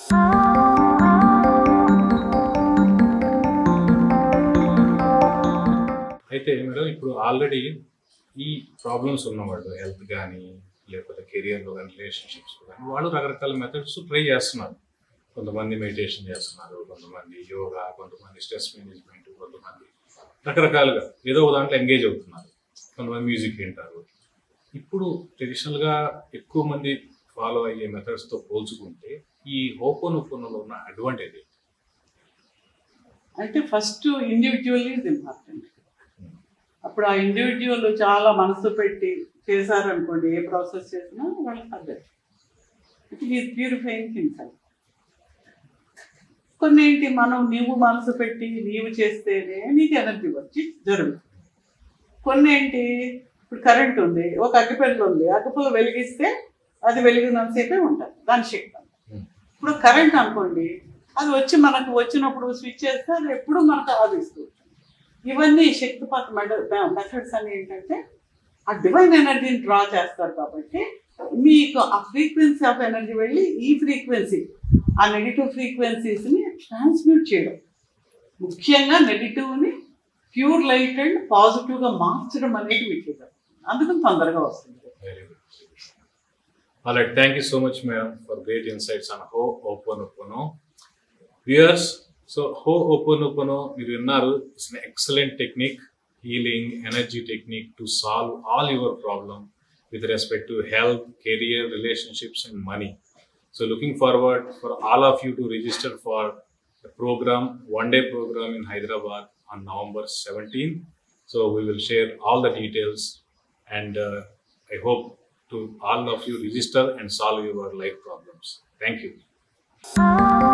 అయితే మేడం ఇప్పుడు ఆల్రెడీ ఈ ప్రాబ్లమ్స్ ఉన్నవాళ్ళు హెల్త్ కానీ లేకపోతే కెరియర్లో కానీ రిలేషన్షిప్స్ కానీ వాళ్ళు రకరకాల మెథడ్స్ ట్రై చేస్తున్నారు. కొంతమంది మెడిటేషన్ చేస్తున్నారు, కొంతమంది యోగా, కొంతమంది స్ట్రెస్ మేనేజ్మెంట్, కొంతమంది రకరకాలుగా ఏదో ఒక దాంట్లో ఎంగేజ్ అవుతున్నారు, కొంతమంది మ్యూజిక్ వింటారు. ఇప్పుడు ట్రెడిషనల్గా ఎక్కువ మంది ఫాలో అయ్యే మెథడ్స్తో పోల్చుకుంటే ఈ హోపోనోపోనోలో ఉన్న అడ్వాంటేజ్ అంటే ఫస్ట్ ఇండివిజువల్ ఈజ్ ఇంపార్టెంట్. అప్పుడు ఆ ఇండివిజువల్ చాలా మనసు పెట్టి చేశారనుకోండి, ఏ ప్రాసెస్ చేసినా వాళ్ళకి అర్థం. It is purifying things. కొన్ని ఏంటి, నీవు మనసు పెట్టి నీవు చేస్తేనే నీకు ఎనర్జీ వచ్చి జరుగుతుంది. కొన్ని ఏంటి, ఇప్పుడు కరెంట్ ఉంది, ఒక అగ్గిపెట్టెలు ఉంది, అగ్గిపుల్ల వెలిగిస్తే అది వెలిగినంతసేపే ఉంటుంది దాని శక్తి. ఇప్పుడు కరెంట్ అనుకోండి, అది వచ్చి మనకు వచ్చినప్పుడు స్విచ్ చేస్తే అది ఎప్పుడు మనకు ఆదిస్తూ ఉంటుంది. ఇవన్నీ శక్తిపాత మెథడ్స్ అని ఏంటంటే ఆ డివైన్ ఎనర్జీని డ్రా చేస్తారు. కాబట్టి మీకు ఆ ఫ్రీక్వెన్సీ ఆఫ్ ఎనర్జీ వెళ్ళి ఈ ఫ్రీక్వెన్సీ, ఆ నెగిటివ్ ఫ్రీక్వెన్సీస్ని ట్రాన్స్మ్యూట్ చేయడం, ముఖ్యంగా నెగిటివ్ని ప్యూర్ లైట్ అండ్ పాజిటివ్గా మార్చడం అనేది మీకు అందుకని తొందరగా వస్తుంది. All right, thank you so much, ma'am, for great insights on Ho'oponopono. Viewers, so Ho'oponopono, మీరు విన్నారు, it's an excellent technique, healing energy technique to solve all your problem with respect to health, career, relationships and money. So looking forward for all of you to register for a program, one-day program in Hyderabad on November 17th. So we will share all the details, and I hope to all of you register and solve your life problems. Thank you.